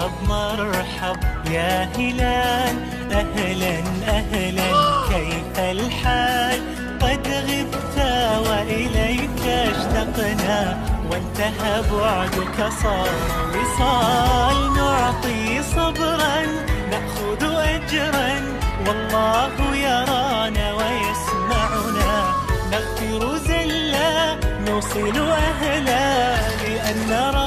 مرحب مرحب يا هلال، أهلا أهلا كيف الحال؟ قد غبت وإليك اشتقنا، وانتهى بعدك صار وصال. نعطي صبرا نأخذ أجرا، والله يرانا ويسمعنا. نغفر زلا نوصل أهلا، لأن